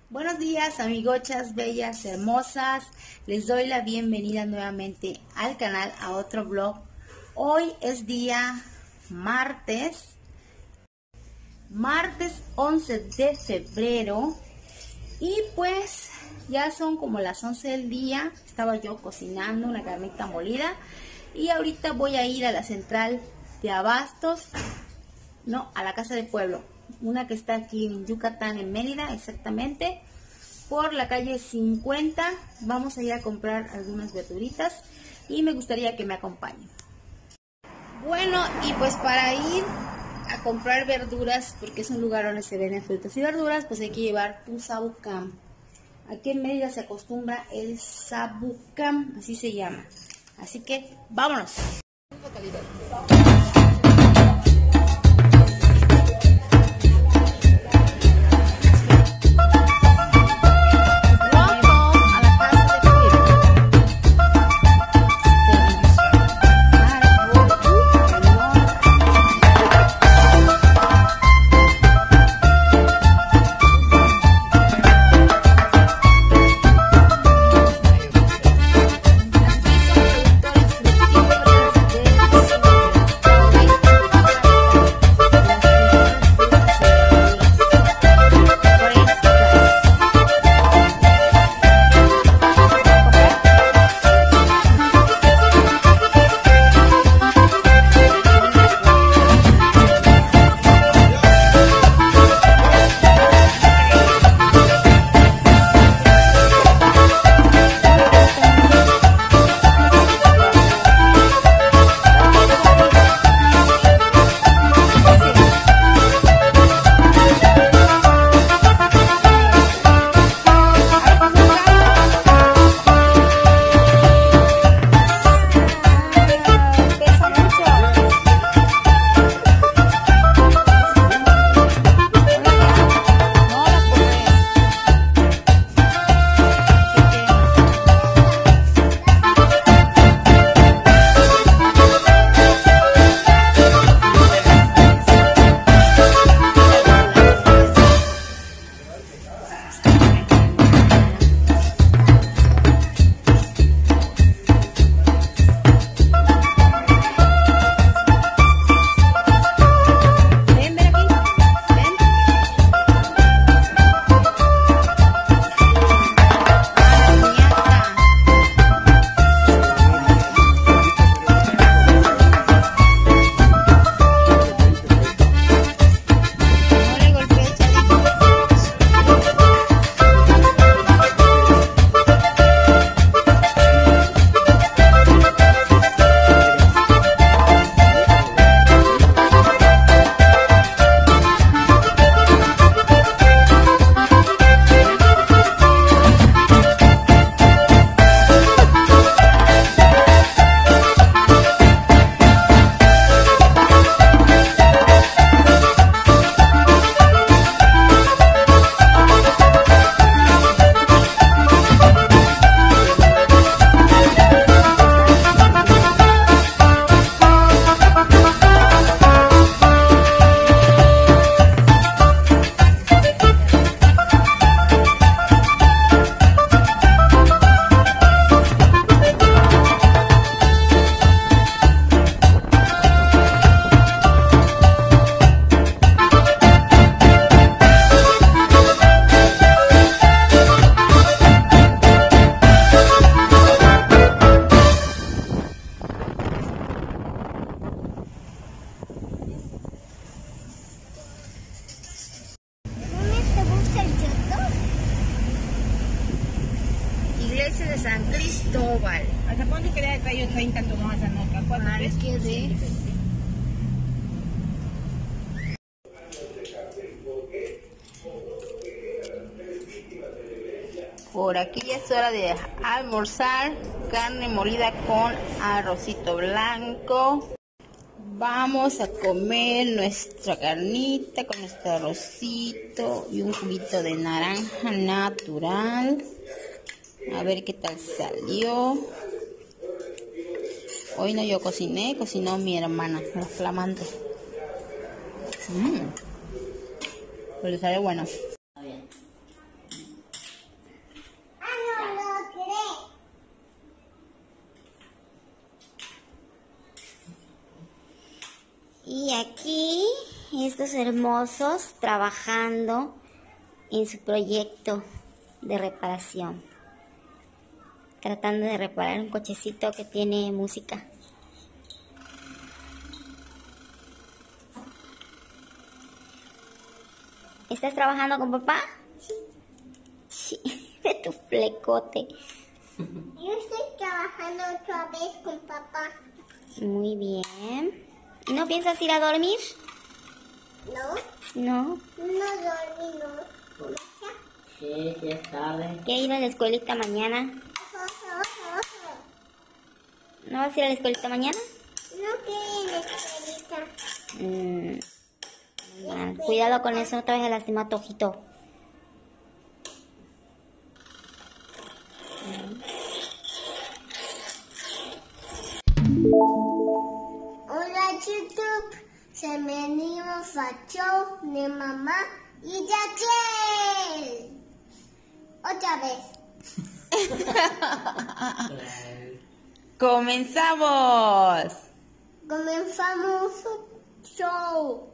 Buenos días, amigochas, bellas, hermosas. Les doy la bienvenida nuevamente al canal, a otro vlog. Hoy es día martes 11 de febrero. Y pues ya son como las 11 del día. Estaba yo cocinando una carnita molida. Y ahorita voy a ir a la central de abastos. No, a la casa del pueblo. Una que está aquí en Yucatán, en Mérida, exactamente, por la calle 50. Vamos a ir a comprar algunas verduritas y me gustaría que me acompañen. Bueno, y pues para ir a comprar verduras, porque es un lugar donde se venden frutas y verduras, pues hay que llevar un sabucam. Aquí en Mérida se acostumbra el sabucam, así se llama. Así que vámonos. Iglesia de San Cristóbal. ¿Hasta cuándo quería que traigo 30 tomadas a nota? ¿Cuánto Ah, es que de... Por aquí ya es hora de almorzar. Carne molida con arrocito blanco. Vamos a comer nuestra carnita con nuestro arrocito y un juguito de naranja natural. A ver qué tal salió. Hoy no yo cociné, cocinó mi hermana, la flamante. Pues le salió bueno. muchachitos hermosos trabajando en su proyecto de reparación. Tratando de reparar un cochecito que tiene música. ¿Estás trabajando con papá? Sí. De tu flecote. Yo estoy trabajando otra vez con papá. Muy bien. ¿No piensas ir a dormir? No, No. no dormí, no. Sí, sí es tarde. ¿Qué ir a la escuelita mañana? ¿No vas a ir a la escuelita mañana? No quiero ir a la escuelita. Mal. Cuidado con eso, otra vez a lastimar tu ojito. Hola YouTube, se me venimos a show de mamá y Yael. Otra vez. ¡Comenzamos! Comenzamos un show.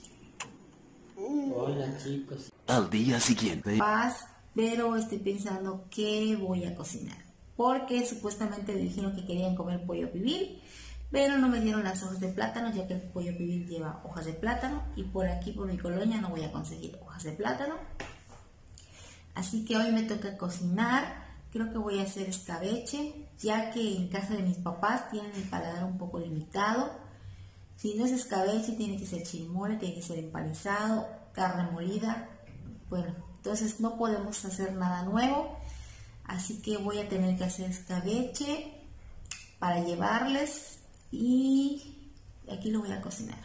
Hola chicos. Al día siguiente. Pero estoy pensando qué voy a cocinar. Porque supuestamente me dijeron que querían comer pollo pibil, pero no me dieron las hojas de plátano, ya que el pollo pibil lleva hojas de plátano y por aquí, por mi colonia, no voy a conseguir hojas de plátano. Así que hoy me toca cocinar. Creo que voy a hacer escabeche, ya que en casa de mis papás tienen el paladar un poco limitado. Si no es escabeche, tiene que ser chirimoya, tiene que ser empanizado, carne molida. Bueno, entonces no podemos hacer nada nuevo. Así que voy a tener que hacer escabeche para llevarles y aquí lo voy a cocinar.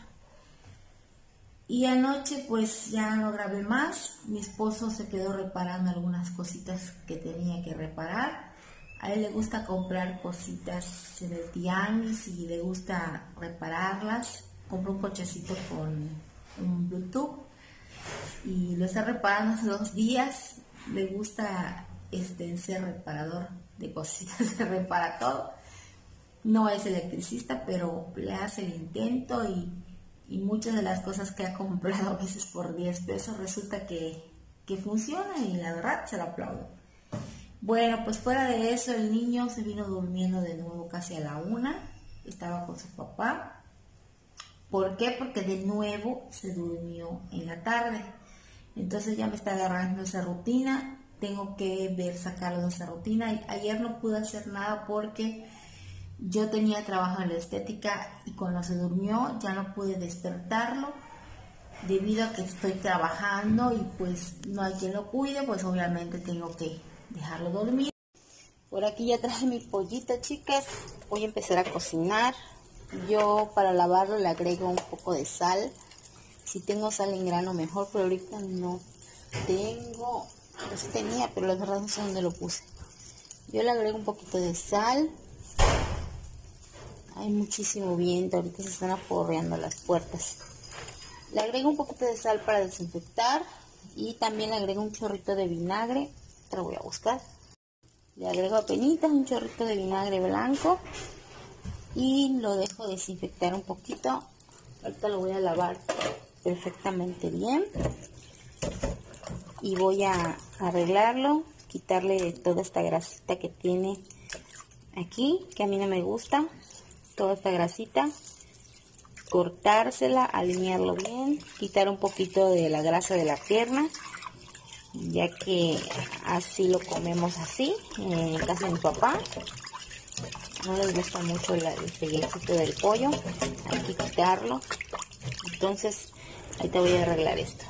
Y anoche pues ya no grabé más. Mi esposo se quedó reparando algunas cositas que tenía que reparar. A él le gusta comprar cositas en el tianguis y le gusta repararlas. Compró un cochecito con un Bluetooth y lo está reparando hace 2 días. Le gusta ser reparador de cositas, se repara todo. No es electricista, pero le hace el intento y muchas de las cosas que ha comprado a veces por 10 pesos resulta que funcionan y la verdad se lo aplaudo. Bueno, pues fuera de eso, el niño se vino durmiendo de nuevo casi a la 1, estaba con su papá. ¿Por qué? Porque de nuevo se durmió en la tarde. Entonces ya me está agarrando esa rutina, tengo que ver sacarlo de esa rutina. Ayer no pude hacer nada porque yo tenía trabajo en la estética y cuando se durmió ya no pude despertarlo debido a que estoy trabajando y pues no hay quien lo cuide, pues obviamente tengo que dejarlo dormir. Por aquí ya traje mi pollito, chicas. Voy a empezar a cocinar. Yo para lavarlo le agrego un poco de sal. Si tengo sal en grano mejor, pero ahorita no tengo. Pues tenía, pero la verdad no sé dónde lo puse. Yo le agrego un poquito de sal. Hay muchísimo viento, ahorita se están aporreando las puertas. Le agrego un poquito de sal para desinfectar y también le agrego un chorrito de vinagre. Te lo voy a buscar. Le agrego apenitas un chorrito de vinagre blanco y lo dejo desinfectar un poquito. Ahorita lo voy a lavar perfectamente bien y voy a arreglarlo, quitarle toda esta grasita que tiene aquí, que a mí no me gusta, toda esta grasita, cortársela, alinearlo bien, quitar un poquito de la grasa de la pierna, ya que así lo comemos así, en casa de mi papá. No les gusta mucho el pellejuito del pollo, hay que quitarlo. Entonces, ahorita voy a arreglar esto.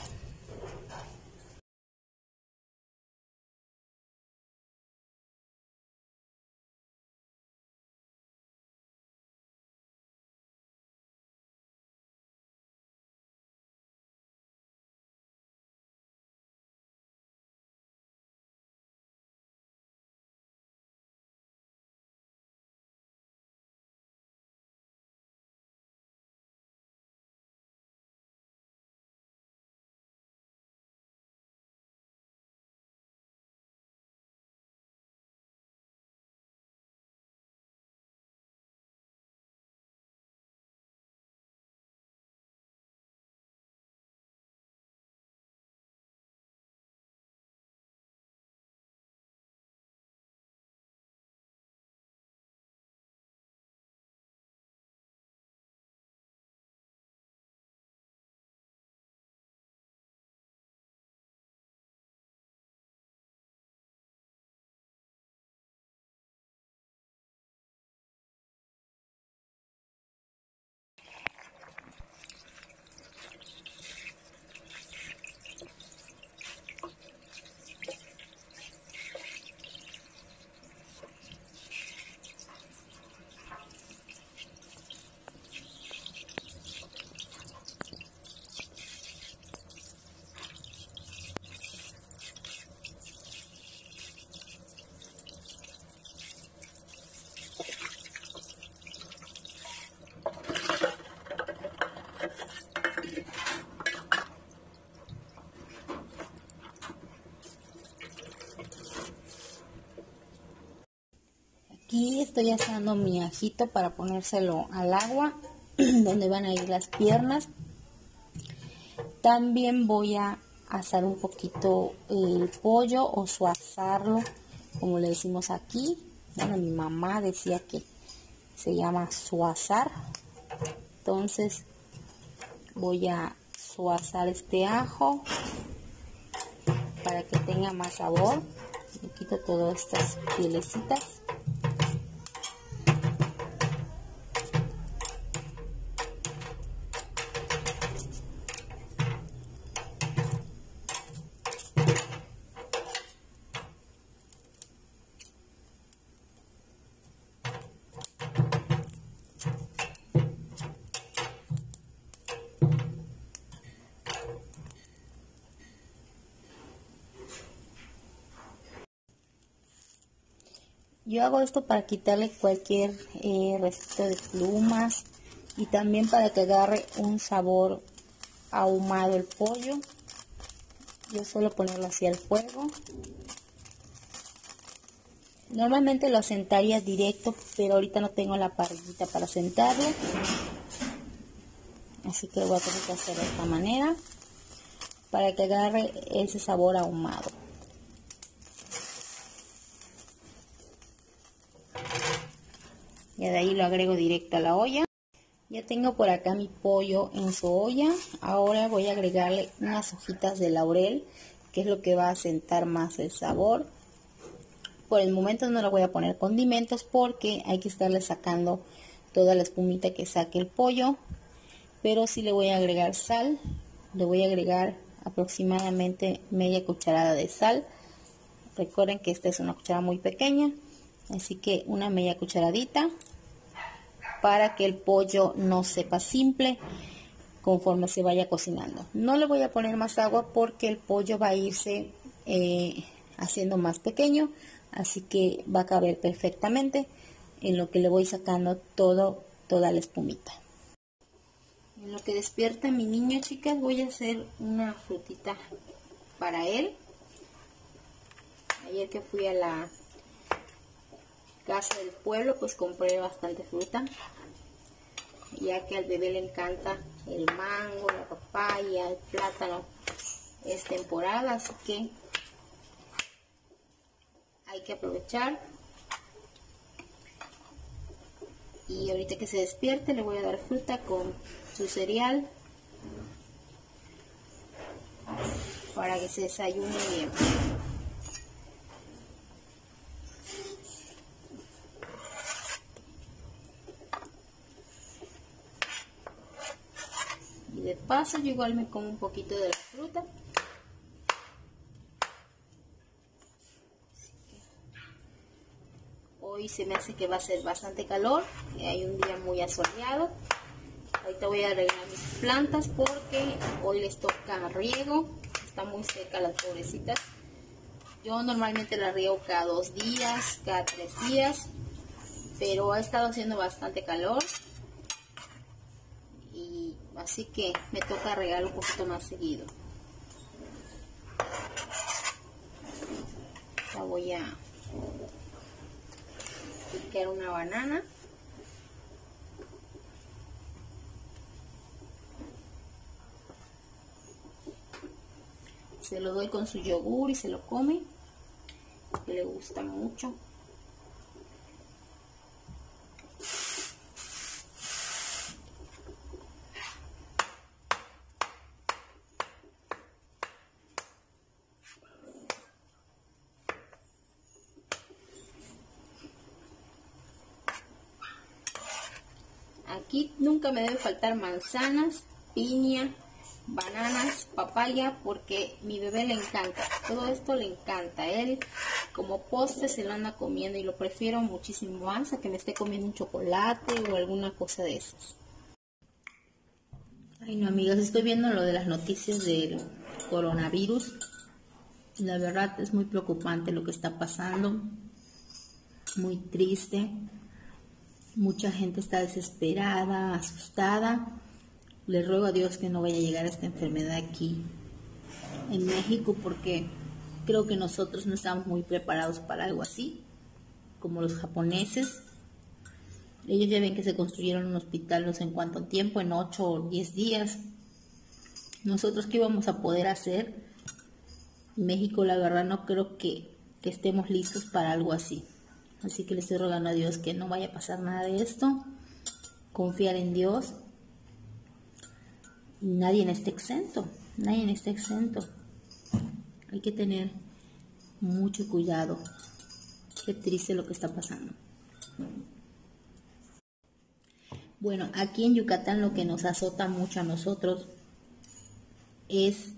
Aquí estoy asando mi ajito para ponérselo al agua donde van a ir las piernas. También voy a asar un poquito el pollo o suazarlo, como le decimos aquí. Bueno, mi mamá decía que se llama suazar. Entonces voy a suazar este ajo para que tenga más sabor. Le quito todas estas pielecitas. Yo hago esto para quitarle cualquier resto de plumas y también para que agarre un sabor ahumado el pollo. Yo suelo ponerlo así al fuego. Normalmente lo asentaría directo, pero ahorita no tengo la parrillita para sentarlo. Así que lo voy a tener que hacer de esta manera para que agarre ese sabor ahumado. Y de ahí lo agrego directo a la olla. Ya tengo por acá mi pollo en su olla. Ahora voy a agregarle unas hojitas de laurel, que es lo que va a asentar más el sabor. Por el momento no le voy a poner condimentos porque hay que estarle sacando toda la espumita que saque el pollo. Pero sí le voy a agregar sal. Le voy a agregar aproximadamente media cucharada de sal. Recuerden que esta es una cuchara muy pequeña, así que una media cucharadita, para que el pollo no sepa simple conforme se vaya cocinando. No le voy a poner más agua porque el pollo va a irse haciendo más pequeño, así que va a caber perfectamente en lo que le voy sacando toda la espumita. En lo que despierta mi niño, chicas, voy a hacer una frutita para él. Ayer que fui a la casa del pueblo, pues compré bastante fruta, ya que al bebé le encanta el mango, la papaya, el plátano. Es temporada, así que hay que aprovechar. Y ahorita que se despierte le voy a dar fruta con su cereal para que se desayune bien. Y de paso yo igual me como un poquito de la fruta. Hoy se me hace que va a ser bastante calor, hay un día muy asoleado. Ahorita voy a arreglar mis plantas porque hoy les toca riego, está muy seca las pobrecitas. Yo normalmente las riego cada 2 días, cada 3 días, pero ha estado haciendo bastante calor y así que me toca regar un poquito más seguido. Ya voy a picar una banana. Se lo doy con su yogur y se lo come, que le gusta mucho. Aquí nunca me debe faltar manzanas, piña, bananas, papaya, porque mi bebé le encanta, todo esto le encanta. Él como postre se lo anda comiendo y lo prefiero muchísimo más a que me esté comiendo un chocolate o alguna cosa de esas. Ay no, amigas, estoy viendo lo de las noticias del coronavirus. La verdad es muy preocupante lo que está pasando, muy triste. Mucha gente está desesperada, asustada. Le ruego a Dios que no vaya a llegar esta enfermedad aquí en México, porque creo que nosotros no estamos muy preparados para algo así. como los japoneses. Ellos ya ven que se construyeron un hospital no sé en cuánto tiempo, en 8 o 10 días. Nosotros, ¿qué íbamos a poder hacer? México, la verdad, no creo que estemos listos para algo así. Así que le estoy rogando a Dios que no vaya a pasar nada de esto. Confiar en Dios. Nadie está exento. Nadie está exento. Hay que tener mucho cuidado. Qué triste lo que está pasando. Bueno, aquí en Yucatán lo que nos azota mucho a nosotros es,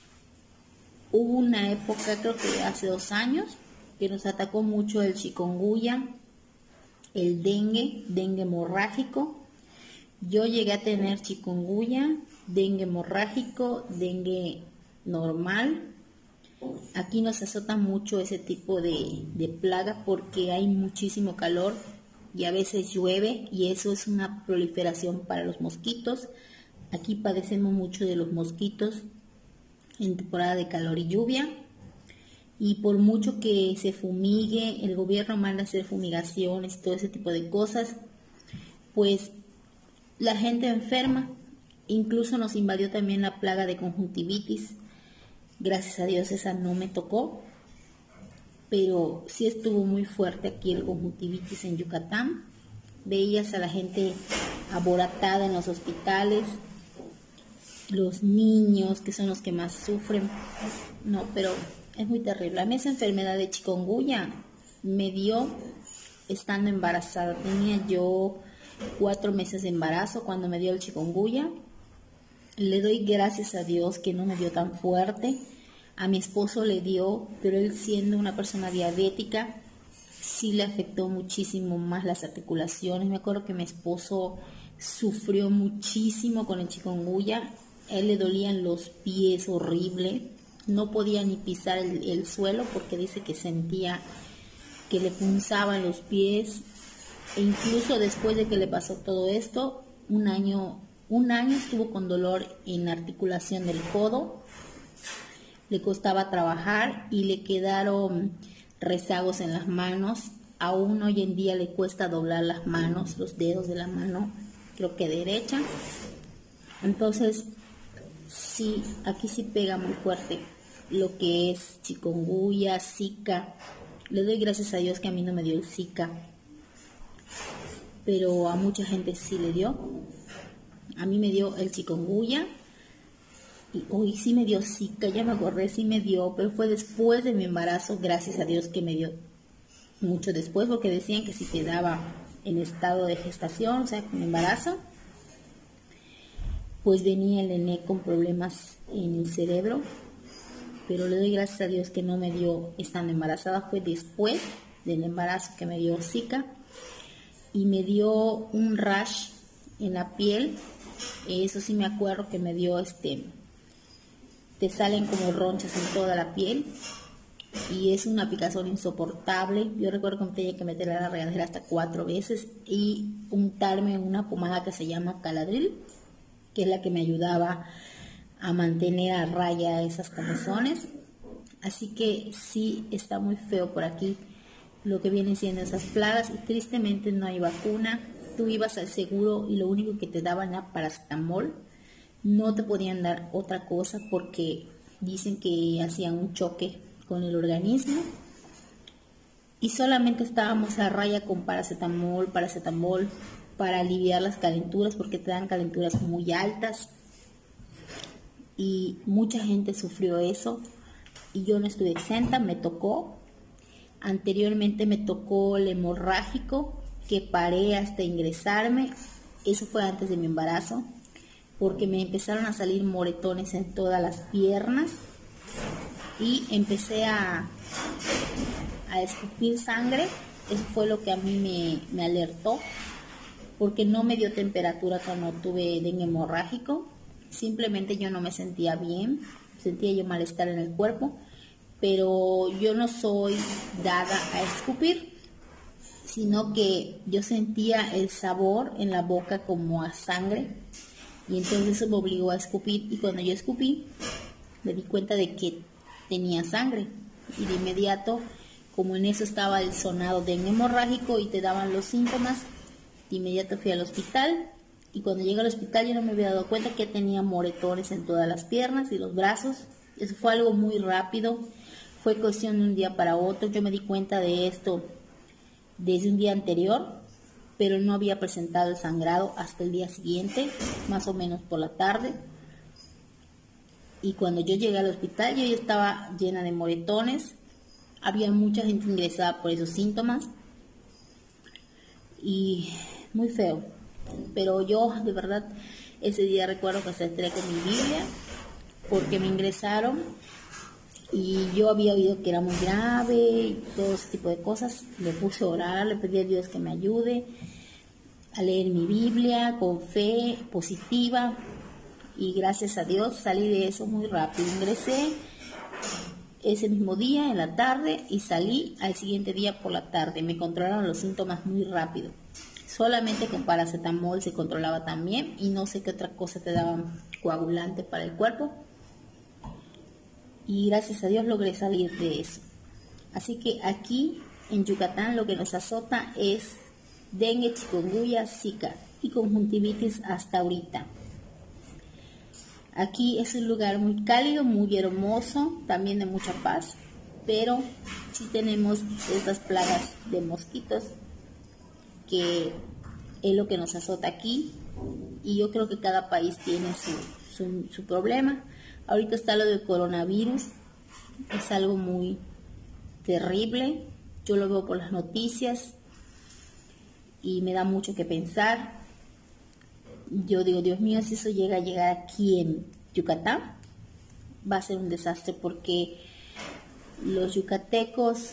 hubo una época, creo que hace 2 años, que nos atacó mucho el chikungunya, el dengue hemorrágico. Yo llegué a tener chikungunya, dengue hemorrágico, dengue normal. Aquí nos azota mucho ese tipo de plaga porque hay muchísimo calor y a veces llueve y eso es una proliferación para los mosquitos. Aquí padecemos mucho de los mosquitos en temporada de calor y lluvia. Y por mucho que se fumigue, el gobierno manda a hacer fumigaciones y todo ese tipo de cosas, pues la gente enferma. Incluso nos invadió también la plaga de conjuntivitis. Gracias a Dios esa no me tocó, pero sí estuvo muy fuerte aquí el conjuntivitis en Yucatán. Veías a la gente aboratada en los hospitales, los niños que son los que más sufren. No, pero es muy terrible. A mí esa enfermedad de chikungunya me dio estando embarazada. Tenía yo 4 meses de embarazo cuando me dio el chikungunya. Le doy gracias a Dios que no me dio tan fuerte. A mi esposo le dio, pero él siendo una persona diabética, sí le afectó muchísimo más las articulaciones. Me acuerdo que mi esposo sufrió muchísimo con el chikungunya. A él le dolían los pies horrible. No podía ni pisar el suelo porque dice que sentía que le punzaban los pies. E incluso después de que le pasó todo esto, un año estuvo con dolor en la articulación del codo, le costaba trabajar y le quedaron rezagos en las manos. Aún hoy en día le cuesta doblar las manos, los dedos de la mano, creo que derecha. Entonces, sí, aquí sí pega muy fuerte lo que es chikungunya, Zika. Le doy gracias a Dios que a mí no me dio el Zika, pero a mucha gente sí le dio. A mí me dio el chikungunya y hoy sí me dio Zika, ya me acordé, sí me dio, pero fue después de mi embarazo, gracias a Dios que me dio mucho después, porque decían que si te daba en estado de gestación, o sea, con embarazo, pues venía el nené con problemas en el cerebro, pero le doy gracias a Dios que no me dio estando embarazada, fue después del embarazo que me dio Zika y me dio un rash en la piel. Eso sí me acuerdo que me dio te salen como ronchas en toda la piel y es una picazón insoportable. Yo recuerdo que me tenía que meter a la regadera hasta 4 veces y untarme una pomada que se llama Caladril, que es la que me ayudaba a mantener a raya esas comezones. Así que sí está muy feo por aquí lo que vienen siendo esas plagas y tristemente no hay vacuna. Tú ibas al seguro y lo único que te daban era paracetamol. No te podían dar otra cosa porque dicen que hacían un choque con el organismo. Y solamente estábamos a raya con paracetamol para aliviar las calenturas porque te dan calenturas muy altas. Y mucha gente sufrió eso y yo no estuve exenta, me tocó. Anteriormente me tocó el hemorrágico, que paré hasta ingresarme. Eso fue antes de mi embarazo, porque me empezaron a salir moretones en todas las piernas y empecé a escupir sangre. Eso fue lo que a mí me alertó, porque no me dio temperatura cuando tuve dengue hemorrágico. Simplemente yo no me sentía bien, sentía yo malestar en el cuerpo, pero yo no soy dada a escupir, sino que yo sentía el sabor en la boca como a sangre y entonces eso me obligó a escupir y cuando yo escupí me di cuenta de que tenía sangre y de inmediato Como en eso estaba el sonado de hemorrágico y te daban los síntomas, de inmediato fui al hospital. Y cuando llegué al hospital yo no me había dado cuenta que tenía moretones en todas las piernas y los brazos. Eso fue algo muy rápido, fue cuestión de un día para otro. Yo me di cuenta de esto desde un día anterior, pero no había presentado el sangrado hasta el día siguiente, más o menos por la tarde. Y cuando yo llegué al hospital yo ya estaba llena de moretones, había mucha gente ingresada por esos síntomas y muy feo. Pero yo de verdad ese día recuerdo que hasta entré con mi Biblia porque me ingresaron y yo había oído que era muy grave y todo ese tipo de cosas. Le puse a orar, le pedí a Dios que me ayude a leer mi Biblia con fe positiva y gracias a Dios salí de eso muy rápido. Ingresé ese mismo día en la tarde y salí al siguiente día por la tarde. Me controlaron los síntomas muy rápido. Solamente con paracetamol se controlaba también y no sé qué otra cosa te daban coagulante para el cuerpo. Y gracias a Dios logré salir de eso. Así que aquí en Yucatán lo que nos azota es dengue, chikungunya, zika y conjuntivitis hasta ahorita. Aquí es un lugar muy cálido, muy hermoso, también de mucha paz, pero sí tenemos estas plagas de mosquitos que es lo que nos azota aquí y yo creo que cada país tiene su problema. Ahorita está lo del coronavirus, es algo muy terrible, yo lo veo por las noticias y me da mucho que pensar. Yo digo, Dios mío, si eso llega a llegar aquí en Yucatán, va a ser un desastre porque los yucatecos,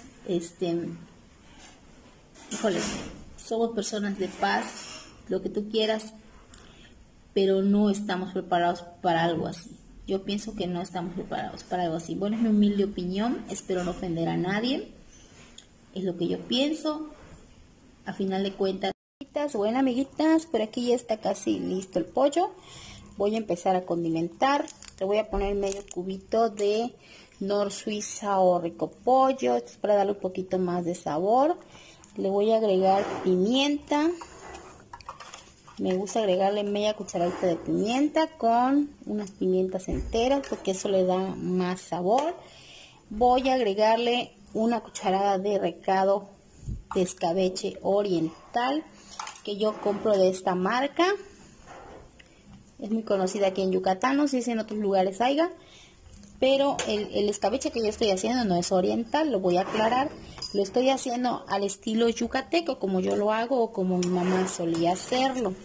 híjoles, somos personas de paz, lo que tú quieras, pero no estamos preparados para algo así. Yo pienso que no estamos preparados para algo así. Bueno, es mi humilde opinión, espero no ofender a nadie, es lo que yo pienso. A final de cuentas, bueno, amiguitas, por aquí ya está casi listo el pollo. Voy a empezar a condimentar. Le voy a poner medio cubito de Nor Suiza o Rico Pollo, esto es para darle un poquito más de sabor. Le voy a agregar pimienta. Me gusta agregarle media cucharadita de pimienta con unas pimientas enteras porque eso le da más sabor. Voy a agregarle una cucharada de recado de escabeche oriental que yo compro de esta marca. Es muy conocida aquí en Yucatán, no sé si en otros lugares haya, pero el escabeche que yo estoy haciendo no es oriental, lo voy a aclarar. Lo estoy haciendo al estilo yucateco, como yo lo hago o como mi mamá solía hacerlo.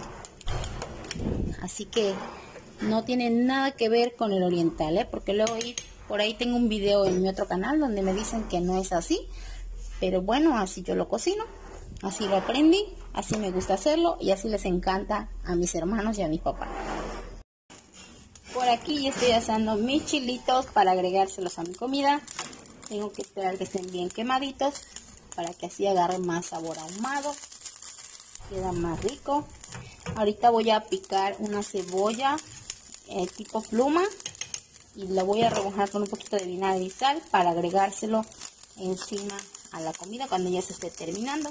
Así que no tiene nada que ver con el oriental, porque luego por ahí tengo un video en mi otro canal donde me dicen que no es así. Pero bueno, así yo lo cocino, así lo aprendí, así me gusta hacerlo y así les encanta a mis hermanos y a mi papá. Por aquí ya estoy asando mis chilitos para agregárselos a mi comida. Tengo que esperar que estén bien quemaditos para que así agarre más sabor ahumado. Queda más rico. Ahorita voy a picar una cebolla tipo pluma y la voy a remojar con un poquito de vinagre y sal para agregárselo encima a la comida cuando ya se esté terminando.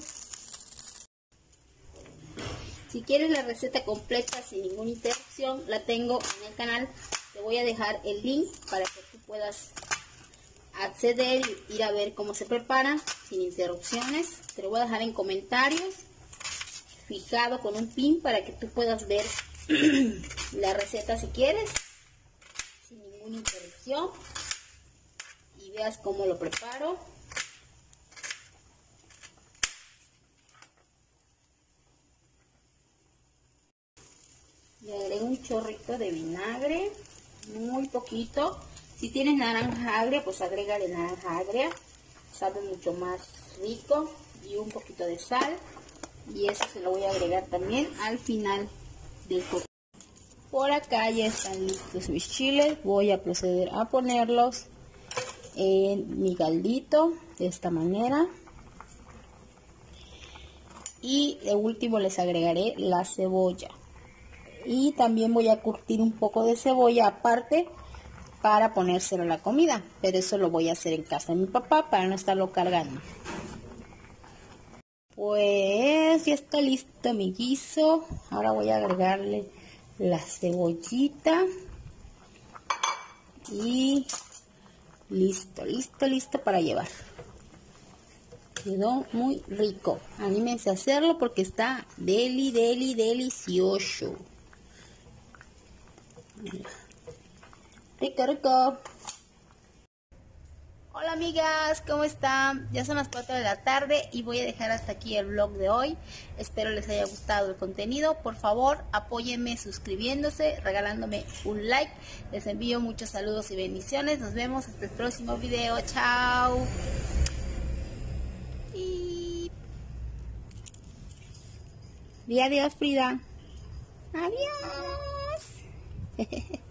Si quieres la receta completa sin ninguna interrupción, la tengo en el canal. Te voy a dejar el link para que tú puedas acceder y ir a ver cómo se prepara sin interrupciones. Te lo voy a dejar en comentarios fijado con un pin para que tú puedas ver la receta si quieres sin ninguna interrupción y veas cómo lo preparo. Le agrego un chorrito de vinagre, muy poquito. Si tienes naranja agria, pues agrégale naranja agria, sabe mucho más rico. Y un poquito de sal, y eso se lo voy a agregar también al final del cocción. Por acá ya están listos mis chiles, voy a proceder a ponerlos en mi caldito de esta manera. Y de último les agregaré la cebolla. Y también voy a curtir un poco de cebolla aparte para ponérselo a la comida, pero eso lo voy a hacer en casa de mi papá para no estarlo cargando. Pues ya está listo mi guiso. Ahora voy a agregarle la cebollita y listo para llevar. Quedó muy rico. Anímense a hacerlo porque está delicioso. Rico. Hola amigas, ¿cómo están? Ya son las 4 de la tarde y voy a dejar hasta aquí el vlog de hoy. Espero les haya gustado el contenido. Por favor, apóyenme suscribiéndose, regalándome un like. Les envío muchos saludos y bendiciones. Nos vemos hasta el próximo video. Chao. Y adiós, Frida. Adiós.